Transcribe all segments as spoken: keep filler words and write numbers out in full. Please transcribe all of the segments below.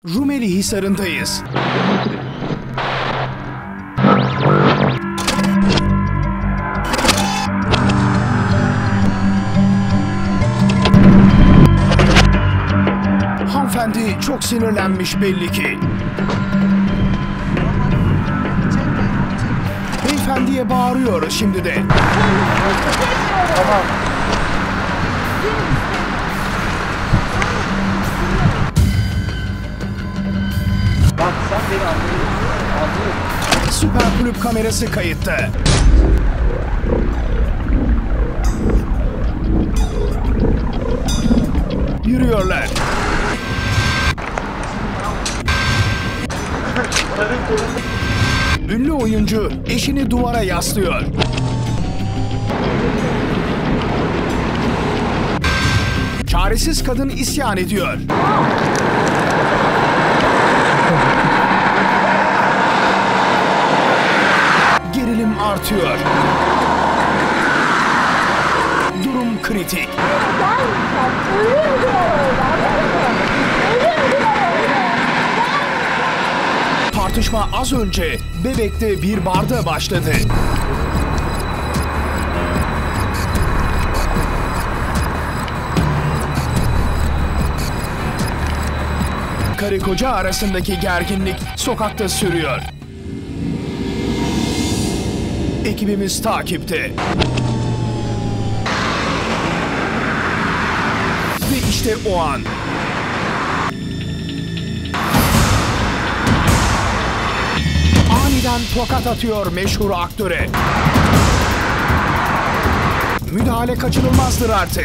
Rumeli Hisarı'ndayız. Hanımefendi çok sinirlenmiş belli ki. Beyefendiye bağırıyor şimdi de. Tamam. Bak sen beni anlıyorsun. Süper Kulüp kamerası kayıtta. Yürüyorlar. Ünlü oyuncu eşini duvara yaslıyor. Çaresiz kadın isyan ediyor. Gerilim artıyor. Durum kritik. Tartışma az önce Bebek'te bir barda başladı. Karı koca arasındaki gerginlik sokakta sürüyor. Ekibimiz takipte. Ve işte o an. Aniden tokat atıyor meşhur aktöre. Müdahale kaçınılmazdır artık.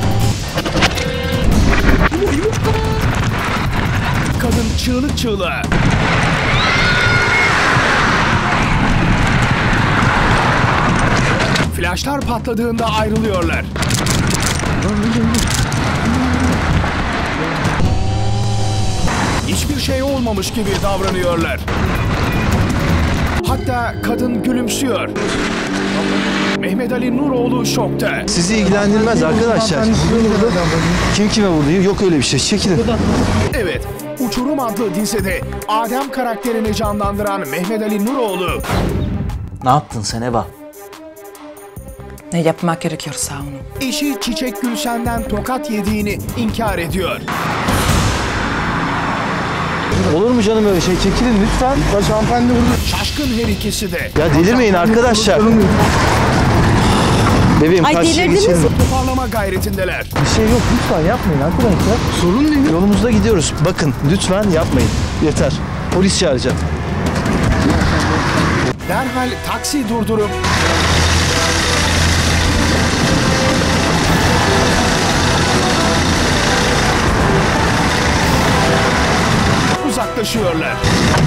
Kadın çığlık çığlığa. Flaşlar patladığında ayrılıyorlar. Hiçbir şey olmamış gibi davranıyorlar. Hatta kadın gülümsüyor. Mehmet Ali Nuroğlu şokta. Sizi ilgilendirmez arkadaşlar. Kim kime vurdu? Yok öyle bir şey. Çekilin. Evet, Uçurum adlı dizide Adem karakterini canlandıran Mehmet Ali Nuroğlu. Ne yaptın sen Eva? Ne yapmak gerekiyorsa onu. Eşi Çiçek Gülşen'den tokat yediğini inkar ediyor. Olur mu canım öyle şey? Çekilin lütfen. Baş hanımefendi vurdu. Şaşkın her ikisi de. Ya delirmeyin arkadaşlar. Bebeğim Ay, karşıya delirdiniz geçelim. mi? Toparlama gayretindeler. Bir şey yok lütfen yapmayın arkadaşlar. Sorun değil. Yolumuzda gidiyoruz. Bakın lütfen yapmayın. Yeter. Polis çağıracağım. Derhal taksi durdurup uzaklaşıyorlar.